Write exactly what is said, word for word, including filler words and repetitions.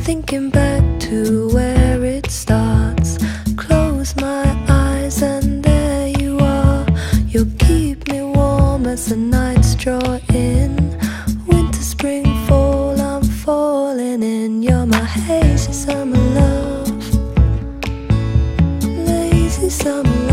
thinking back to where it starts. Close my eyes and there you are. You'll keep me warm as the nights draw in. Winter, spring, fall, I'm falling in. You're my hazy summer love, lazy summer